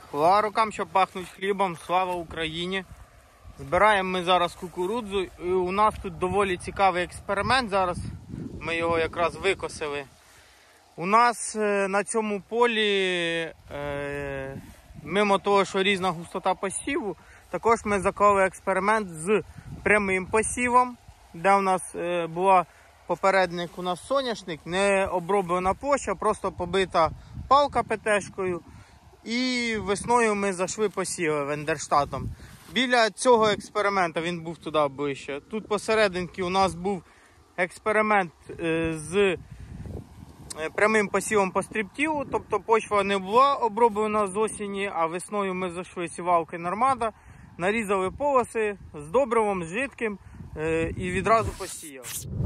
Хвала рукам, що пахнуть хлібом, слава Україні! Збираємо ми зараз кукурудзу, і у нас тут доволі цікавий експеримент. Зараз ми його якраз викосили. У нас на цьому полі, мимо того, що різна густота посіву, також ми заклали експеримент з прямим посівом, де у нас була попередник, у нас соняшник, не оброблена площа, просто побита палка ПТ-шкою. І весною ми зайшли посіли Вендерштатом. Біля цього експерименту, він був туди ближче. Тут посерединки у нас був експеримент з прямим посівом по стріптілу, тобто почва не була оброблена з осені, а весною ми зайшли сівалки Нормада, нарізали полоси з добривом, з жидким і відразу посіяли.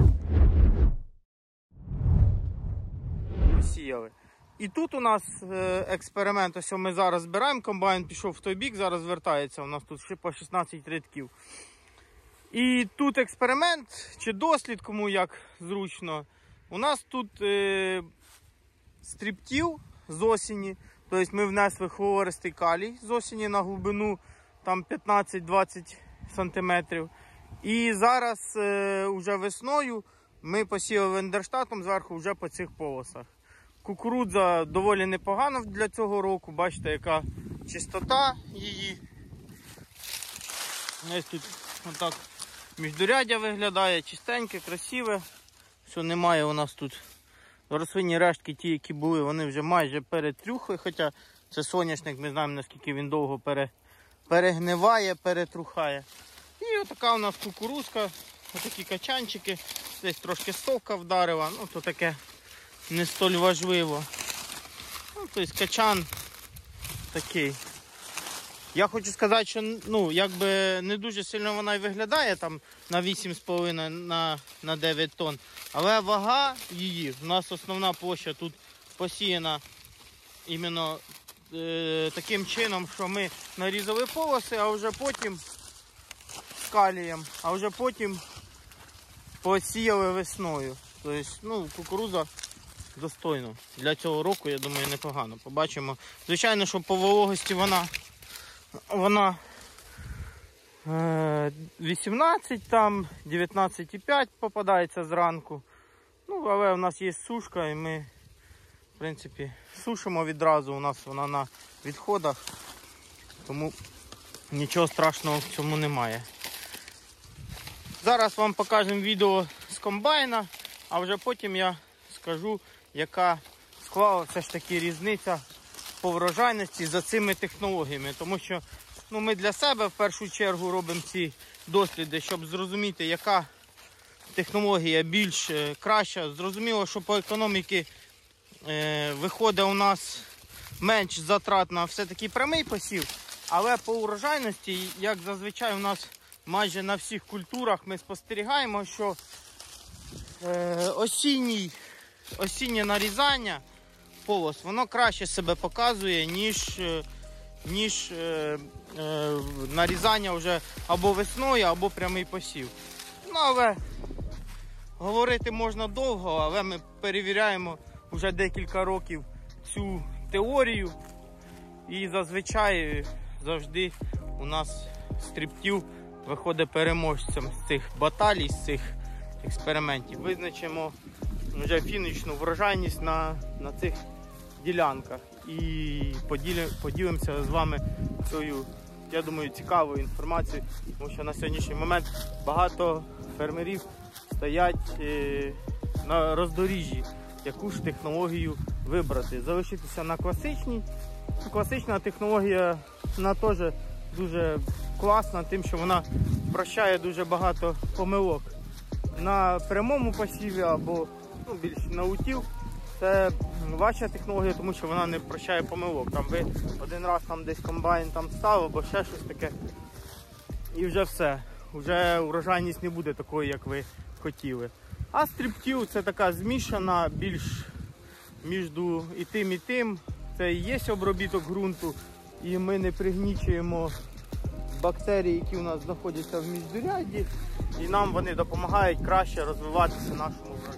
І тут у нас експеримент, ось ми зараз збираємо, комбайн пішов в той бік, зараз вертається, у нас тут ще по 16 рядків. І тут експеримент, чи дослід, кому як зручно. У нас тут стріптіл з осені, тобто ми внесли хлористий калій з осені на глибину там 15-20 см. І зараз вже весною ми посіяли Вендерштатом зверху вже по цих полосах. Кукурудза доволі непогана для цього року, бачите, яка чистота її. Ось тут отак міждуряддя виглядає, чистеньке, красиве. Що немає у нас тут рослинні рештки, ті, які були, вони вже майже перетрюхли, хоча це соняшник, ми знаємо, наскільки він довго перегниває, перетрухає. І отака у нас кукурузка, отакі качанчики, десь трошки стовка вдарила, ну то таке не столь важливо. Ну, тобто качан такий. Я хочу сказати, що якби не дуже сильно вона й виглядає там на 8,5 на 9 тонн. Але вага її, у нас основна площа тут посіяна іменно таким чином, що ми нарізали полоси, а вже потім з калієм, а вже потім посіяли весною. Тобто, кукурудза достойно. Для цього року, я думаю, непогано. Побачимо. Звичайно, що по вологості вона 18, там 19,5 попадається зранку. Але в нас є сушка і ми, в принципі, сушимо відразу. У нас вона на відходах, тому нічого страшного в цьому немає. Зараз вам покажемо відео з комбайна, а вже потім я скажу, яка склала все ж таки різниця по врожайності за цими технологіями. Тому що ми для себе в першу чергу робимо ці досліди, щоб зрозуміти, яка технологія більш краща. Зрозуміло, що по економіці виходить у нас менш затрат на все-таки прямий посів, але по урожайності, як зазвичай у нас майже на всіх культурах, ми спостерігаємо, що осіннє нарізання полос, воно краще себе показує, ніж нарізання вже або весною, або прямий посів. Але говорити можна довго, але ми перевіряємо вже декілька років цю теорію. І зазвичай завжди у нас стріптіл виходить переможцем з цих баталій, з цих експериментів. Визначимо вже фінішну врожайність на цих ділянках. І поділимося з вами цією, я думаю, цікавою інформацією, тому що на сьогоднішній момент багато фермерів стоять на роздоріжжі, яку ж технологію вибрати. Залишитися на класичній. Класична технологія, вона теж дуже класна, тим, що вона прощає дуже багато помилок. На прямому посіві або більш на утіл це важча технологія, тому що вона не прощає помилок. Там ви один раз десь комбайн став або ще щось таке, і вже все. Вже урожайність не буде такою, як ви хотіли. А стріптіл це така змішана, більш між і тим. Це і є обробіток ґрунту, і ми не пригнічуємо бактерії, які у нас знаходяться в міждурядді, і нам вони допомагають краще розвиватися нашому врожаю.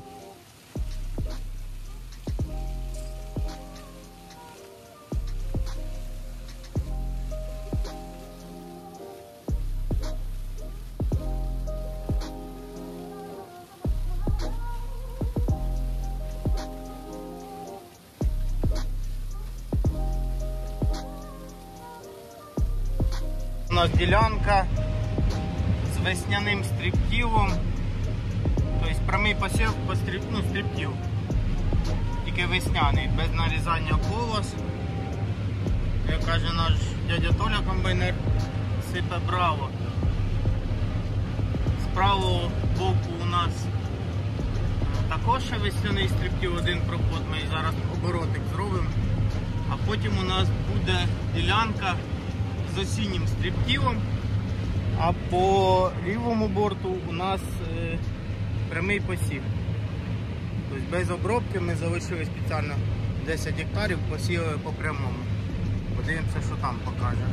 У нас ділянка з весняним стриптивом, тобто прямий посів по стриптив, тільки весняний, без нарізання полос. Як каже наш дядя Толя, комбайнер, сипе браво. З правого боку у нас також ще весняний стриптив, один проход, ми зараз оборотик зробимо. А потім у нас буде ділянка з осіннім стриптивом, а по лівому борту у нас прямий посів. Тобто без обробки ми залишили спеціально 10 гектарів, посіяли по прямому. Подивимося, що там покаже.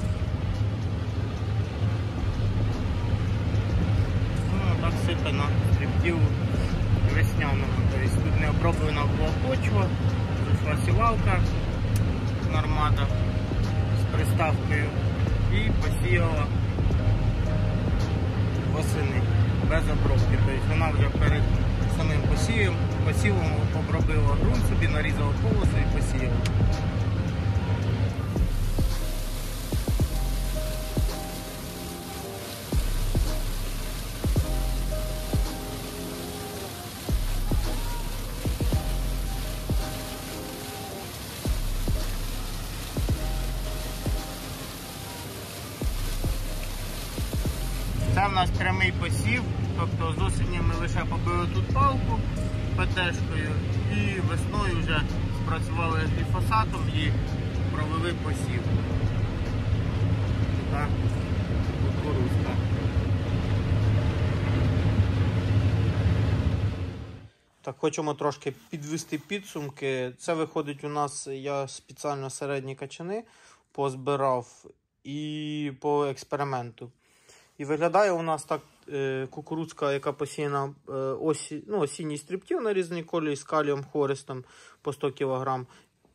Ну, так сипе на стриптиву весняному. Тобто тут не оброблена була почва, зайшла сівалка Нормада з приставкою і посіяла восени без обробки. Тобто вона вже перед самим посівом обробила ґрунт собі, нарізала полоси і посіяла. Це в нас прямий посів, тобто з осені ми лише побили тут палку ПТ-шкою і весною вже спрацювали гліфосатом і провели посів. Так, кукурудзка. Так, хочемо трошки підвести підсумки. Це виходить у нас, я спеціально середні качани позбирав і по експерименту. І виглядає у нас так кукурудзка, яка посіяна осінній стриптив на різний колір з калієм, хористом по 100 кг.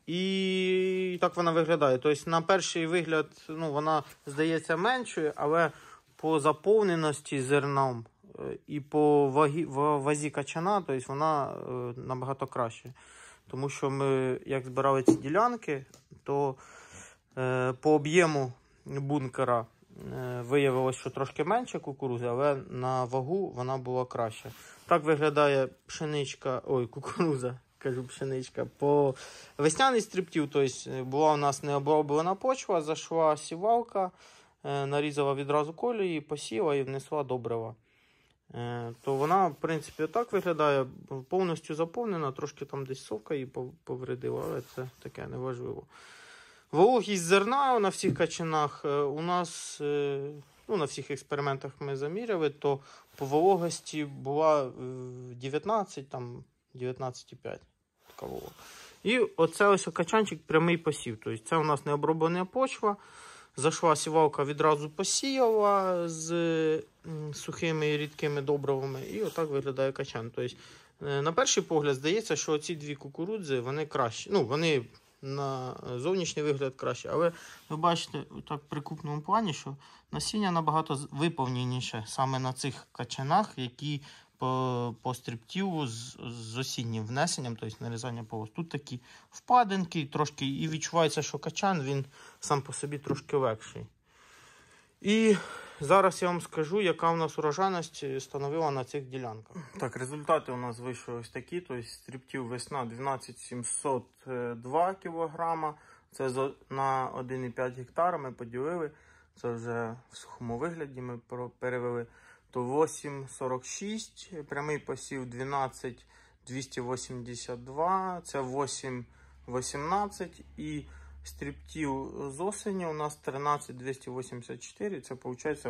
І так вона виглядає. Тобто на перший вигляд вона здається меншою, але по заповненості зерном і по вазі качана, тобто вона набагато краще. Тому що ми, як збирали ці ділянки, то по об'єму бункера виявилось, що трошки менше кукурудзи, але на вагу вона була краща. Так виглядає кукурудза, кажу пшеничка, по весняний стриптив, тобто була у нас необроблена почва, зайшла сівалка, нарізала відразу колії, посіла і внесла добрива. То вона, в принципі, отак виглядає, повністю заповнена, трошки там десь совка її повредила, але це таке неважливо. Вологість зерна на всіх качанах у нас, на всіх експериментах ми заміряли, то по вологості була 19, там 19,5 така волога. І оце ось качанчик прямий посів, тобто це у нас не оброблена почва, зайшла сівалка, відразу посіяла з сухими і рідкими добривами, і отак виглядає качан. Тобто, на перший погляд здається, що ці дві кукурудзи, вони кращі, вони на зовнішній вигляд краще, але ви бачите так при крупному плані, що насіння набагато виповненіше саме на цих качанах, які по стриптиву з осіннім внесенням, тобто нарізання полос. Тут такі впадинки, трошки, і відчувається, що качан, він сам по собі трошки легший. І зараз я вам скажу, яка у нас урожайність становила на цих ділянках. Так, результати у нас вийшли ось такі. Тобто стриптив весна 12702 кг. Це на 1,5 гектара ми поділили. Це вже в сухому вигляді ми перевели. То 8,46, прямий посів 12,282, це 8,18 і стриптив з осені у нас 13,284, це виходить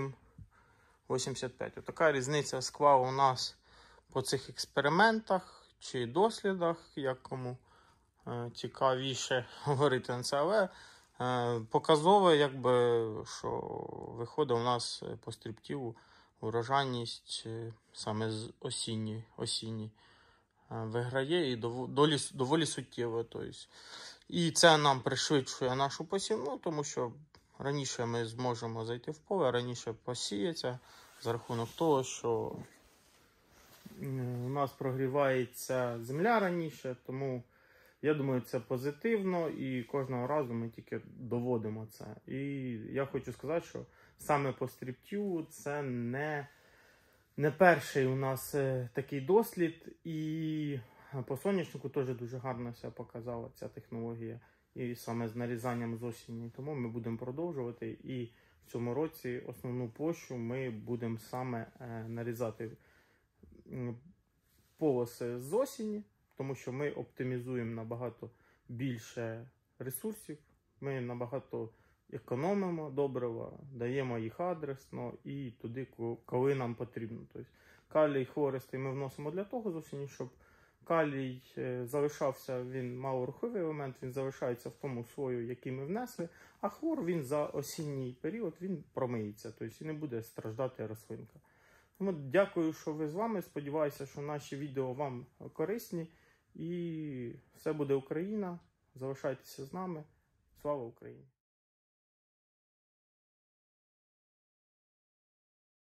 8,85. Така різниця склала у нас по цих експериментах чи дослідах, як кому цікавіше говорити на це, але показово, що виходить у нас по стриптиву урожайність саме з осінній виграє і доволі суттєво. Тобто. І це нам пришвидшує нашу посівну, тому що раніше ми зможемо зайти в поле, раніше посіється за рахунок того, що у нас прогрівається земля раніше, тому Я думаю, це позитивно, і кожного разу ми тільки доводимо це. І я хочу сказати, що саме по стріптю це не перший у нас такий дослід, і по соняшнику теж дуже гарно себе показала ця технологія, і саме з нарізанням з осені. Тому ми будемо продовжувати, і в цьому році основну площу ми будемо саме нарізати полоси з осені, тому що ми оптимізуємо набагато більше ресурсів, ми набагато економимо добрива, даємо їх адресно і туди, коли нам потрібно. Тобто калій хлористий ми вносимо для того з осені, щоб калій залишався, він малорухливий елемент, він залишається в тому слою, який ми внесли, а хлор він за осінній період він промиється, тобто і не буде страждати рослинка. Тому дякую, що ви з вами. Сподіваюся, що наші відео вам корисні. І все буде Україна. Залишайтеся з нами. Слава Україні!